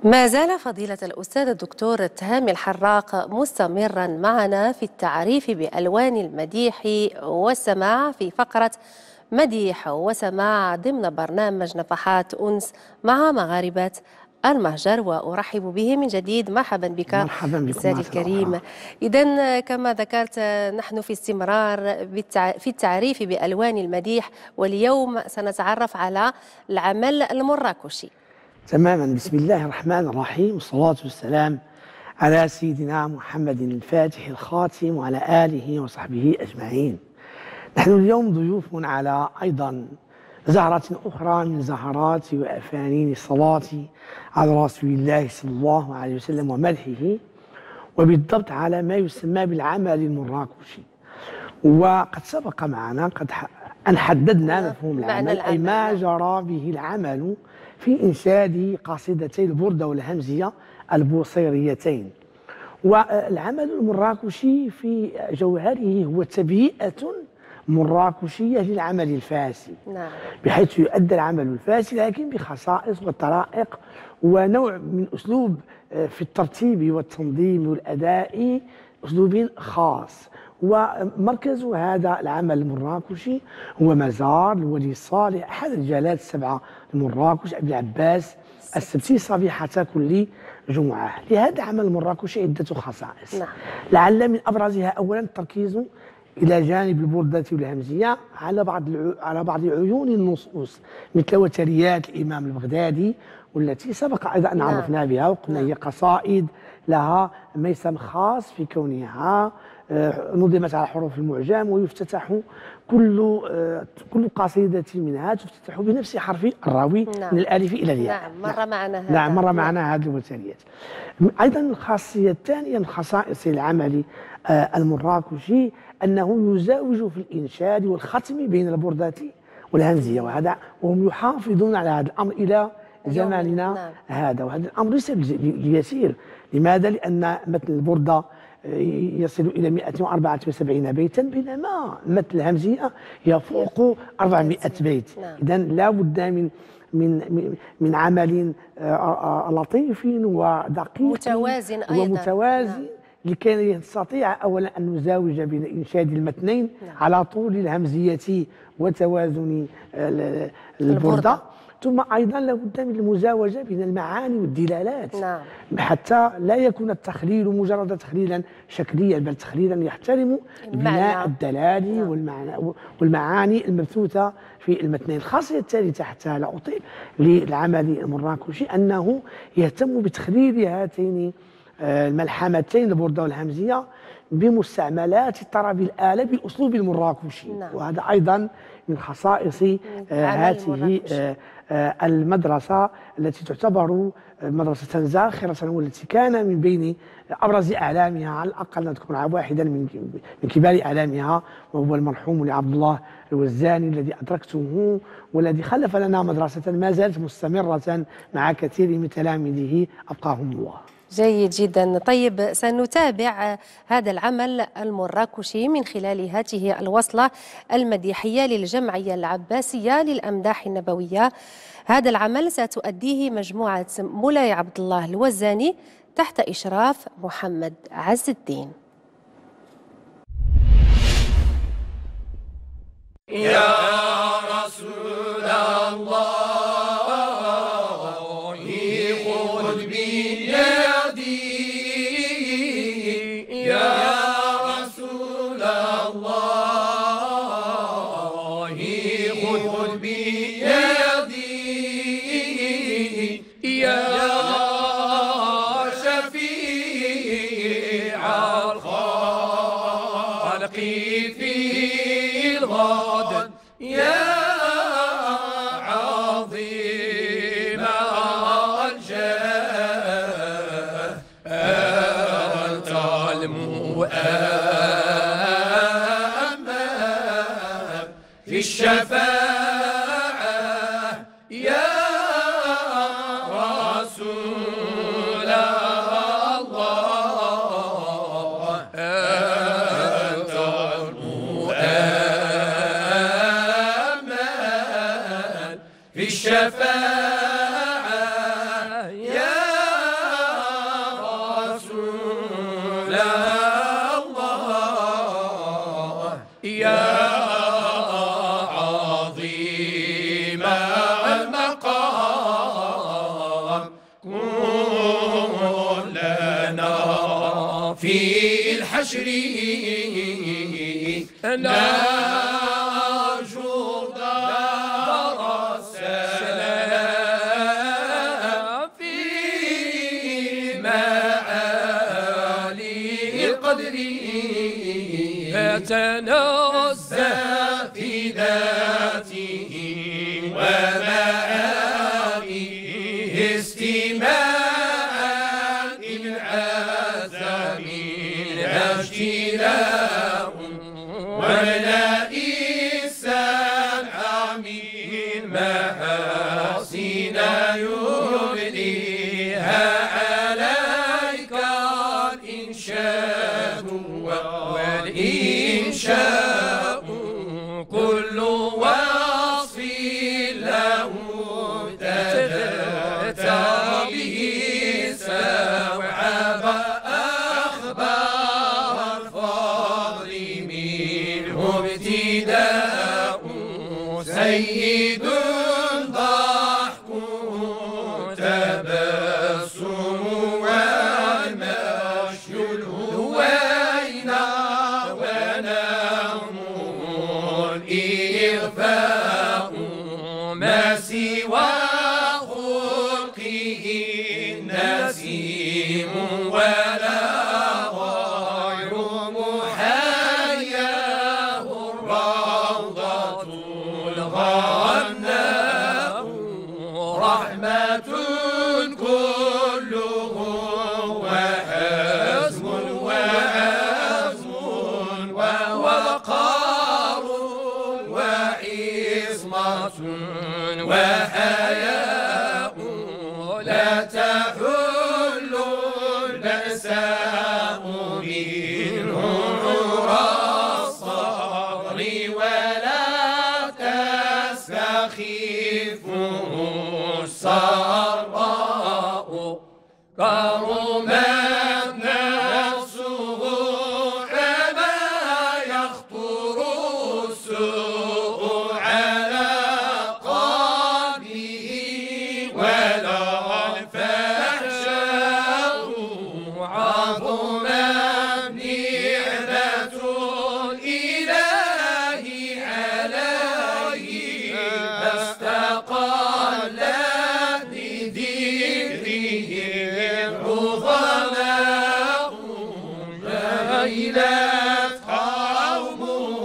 ما زال فضيلة الأستاذ الدكتور تهامي الحراق مستمرا معنا في التعريف بألوان المديح والسماع في فقرة مديح وسماع ضمن برنامج نفحات أنس مع مغاربة المهجر، وأرحب به من جديد. مرحبا بك مرحبا بكم أستاذ الكريم. إذن كما ذكرت نحن في استمرار في التعريف بألوان المديح، واليوم سنتعرف على العمل المراكشي. تماما. بسم الله الرحمن الرحيم، والصلاة والسلام على سيدنا محمد الفاتح الخاتم وعلى آله وصحبه أجمعين. نحن اليوم ضيوف على أيضا زهرة أخرى من زهرات وأفانين الصلاة على رسول الله صلى الله عليه وسلم ومدحه، وبالضبط على ما يسمى بالعمل المراكشي. وقد سبق معنا أن حددنا مفهوم العمل، أي ما جرى به العمل في إنشاد قصيدتي البردة والهمزية البوصيريتين. والعمل المراكشي في جوهره هو تبيئة مراكشية للعمل الفارسي، بحيث يؤدى العمل الفارسي لكن بخصائص وطرائق ونوع من أسلوب في الترتيب والتنظيم والأداء، أسلوب خاص. ومركز هذا العمل المراكشي هو مزار الولي الصالح، أحد الرجالات السبعة المراكش، أبي العباس السبتي، صبيحة كل جمعة. لهذا العمل المراكشي عدة خصائص، لعل من أبرزها أولا التركيز إلى جانب البردة والهمزية على بعض عيون النصوص، مثل وتريات الإمام البغدادي، والتي سبق أيضا أن عرفنا بها وقلنا هي قصائد لها ميسم خاص في كونها نظمت على حروف المعجم، ويفتتح كل قصيدة منها تفتتح بنفس حرف الراوي من الألف إلى الياء. مر معنا هذه الوتريات. أيضا الخاصية الثانية من خصائص العمل المراكشي أنه يزاوج في الإنشاد والختم بين البردة والهمزية، وهم يحافظون على هذا الأمر إلى زماننا هذا. وهذا الأمر ليس بيسير. لماذا؟ لأن متن البردة يصل إلى 174 بيتا، بينما متن الهمزية يفوق 400 بيت. إذن لا بد من عمل لطيف ودقيق متوازن أيضا ومتوازن لكي يستطيع أولا أن نزاوج بين إنشاد المتنين على طول الهمزية وتوازن البردة. ثم أيضا لابد من المزاوجة بين المعاني والدلالات، حتى لا يكون التخليل مجرد تخليلا شكليا، بل تخليلا يحترم البناء الدلالي والمعاني المبثوثة في المتنين. الخاصية الثالثة حتى لا أطيل للعمل المراكشي أنه يهتم بتخليل هاتين الملحمتين البردة والهمزية بمستعملات طرب الآلة بالأسلوب المراكشي. وهذا أيضا من خصائص هذه المدرسة التي تعتبر مدرسة زاخرة، والتي كان من بين أبرز أعلامها، على الأقل نذكر واحدا من كبار أعلامها، وهو المرحوم عبد الله الوزاني الذي أدركته، والذي خلف لنا مدرسة ما زالت مستمرة مع كثير من تلاميذه أبقاهم الله. جيد جدا. طيب، سنتابع هذا العمل المراكشي من خلال هذه الوصلة المديحية للجمعية العباسية للأمداح النبوية. هذا العمل ستؤديه مجموعة مولاي عبد الله الوزاني تحت إشراف محمد عز الدين. يا رسول الله خذ بيدي، يا رسول الله خذ بيدي، يا شفيع الخلق في الغد، يا عظيم في الحشر نرجو دار السلام في معالي القدر فتنزه في ذاته ومعانيه استماعا إن عز منها اجتلاء وملائ السمع من محاسن يبديها عليك الإنشاء والإنشاء كل وصف له تتأتى به استوعب أخبار الفضل منه ابتداء سيد ضحكه تبسم والمشي الهوينا ونوم الإغفاء ما سوى خلقه النسيم ولا غير محياه الروضة الغناء رحمة كله وحزم وعزم ووقار وعصمة وحياء لا تحل البأساء منه عرى الصبر ولا تستخفه السراء كرمت نفسه فما يخطر السوء على قلبه ولا الفحشاء عظمت نعمة الإله عليه فاستقلت بذكره العظماء جهلت قومه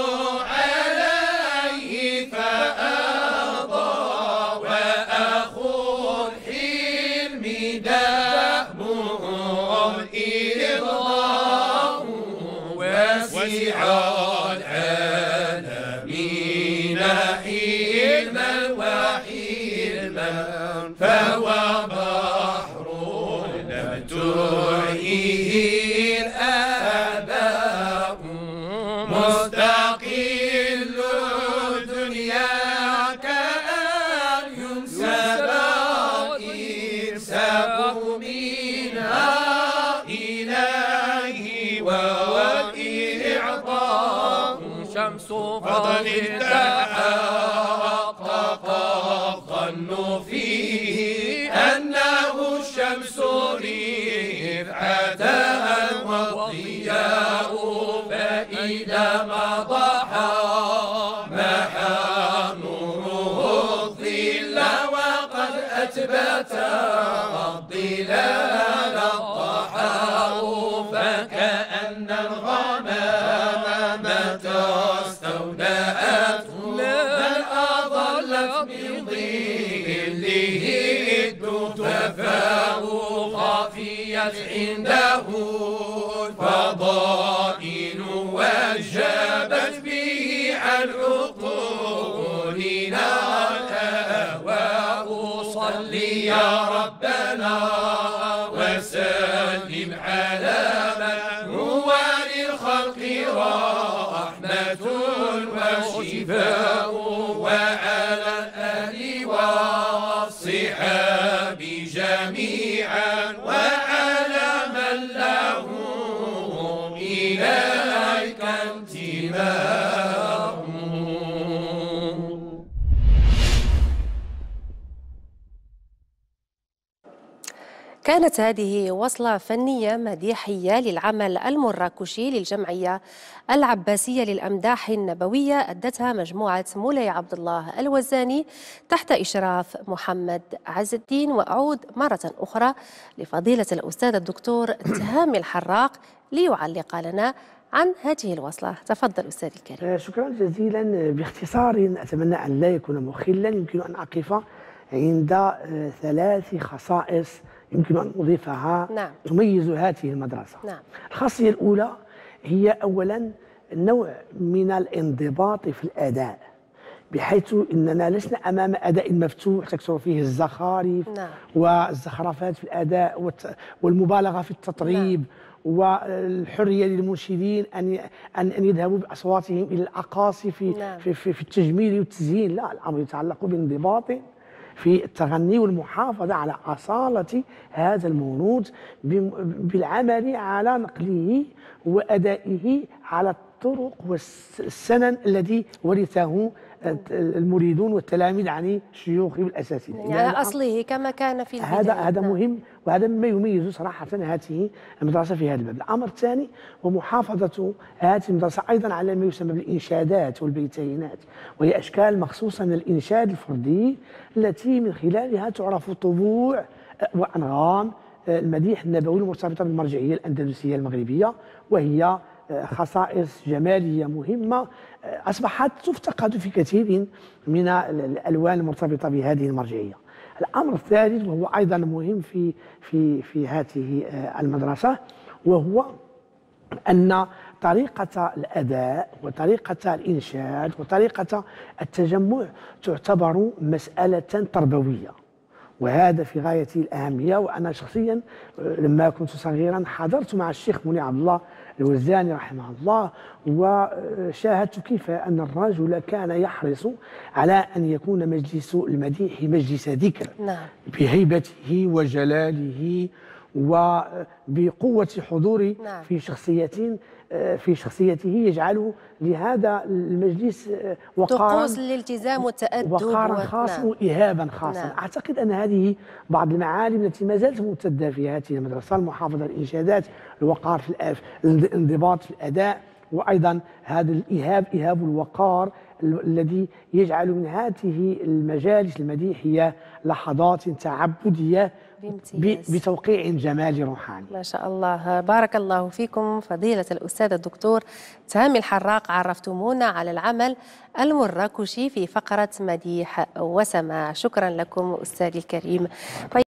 عليه فأبى وأخو الحلم دأبه الإرضاء وسع العالمين حلما وحلما فهو بحر لم تعيه الآباء مستقل الدنيا كأن ينسب الإمساك منها إليه وهو الإعطاء شمس فضل تحقق الظن فيه أنه الشمس رفعتها والضياء فإذا ما ضحى محى نوره الظل وقد أثبت الظلال الضحاء فكأن الغمام متى استودعته من أضلت من ظله الدفاء خفيت عنده الفضائل وجبت به عن عقولنا الأهواء صل يا ربنا وسلم على من هو للخلق رحمة وشفاء وعلى الآل والصحاب جميعا وعلى من له إليك انتماء. كانت هذه وصلة فنية مديحية للعمل المراكشي للجمعية العباسية للأمداح النبوية أدتها مجموعة مولاي عبد الله الوزاني تحت إشراف محمد عز الدين. وأعود مرة أخرى لفضيلة الأستاذ الدكتور تهامي الحراق ليعلق لنا عن هذه الوصلة. تفضل أستاذ الكريم. شكرا جزيلا. باختصار أتمنى أن لا يكون مخلا، يمكن أن أقف عند 3 خصائص يمكن أن أضيفها تميز هذه المدرسة. الخاصية الأولى هي أولا نوع من الانضباط في الأداء، بحيث أننا لسنا أمام أداء مفتوح تكثر فيه الزخارف والزخرفات في الأداء والمبالغة في التطريب والحرية للمنشدين أن يذهبوا بأصواتهم إلى الأقاصي في التجميل والتزيين. لا، الأمر يتعلق بانضباط في التغني والمحافظة على أصالة هذا المولود بالعمل على نقله وأدائه على الطرق والسنن الذي ورثه المريدون والتلاميذ عن شيوخهم الأساسيين، يعني أصله كما كان في البداية. هذا مهم، وهذا مما يميز صراحة هذه المدرسة في هذا الباب. الأمر الثاني ومحافظة هذه المدرسة أيضا على ما يسمى بالإنشادات والبيتينات، وهي أشكال مخصوصة من الإنشاد الفردي التي من خلالها تعرف طبوع وأنغام المديح النبوي المرتبطة بالمرجعية الأندلسية المغربية، وهي خصائص جمالية مهمة أصبحت تفتقد في كثير من الألوان المرتبطة بهذه المرجعية. الأمر الثالث وهو أيضا مهم في هذه المدرسة، وهو أن طريقة الأداء وطريقة الإنشاد وطريقة التجمع تعتبر مسألة تربوية، وهذا في غاية الأهمية. وأنا شخصيا لما كنت صغيرا حضرت مع الشيخ مولاي عبد الله الوزاني رحمه الله، وشاهدت كيف أن الرجل كان يحرص على أن يكون مجلس المديح مجلس ذكر بهيبته وجلاله وبقوة حضور في شخصيته يجعل لهذا المجلس طقوس الالتزام والتأدب وقارا خاصا وإهابا خاصا. أعتقد أن هذه بعض المعالم التي ما زالت ممتدة في هذه المدرسة: المحافظة على الإنشادات، الوقار في الانضباط في الأداء، وأيضا هذا إهاب الوقار الذي يجعل من هذه المجالس المديحية لحظات تعبدية بتوقيع جمالي روحاني. ما شاء الله، بارك الله فيكم فضيلة الأستاذ الدكتور تهامي الحراق. عرفتمونا على العمل المراكشي في فقرة مديح وسماع. شكرا لكم أستاذي الكريم.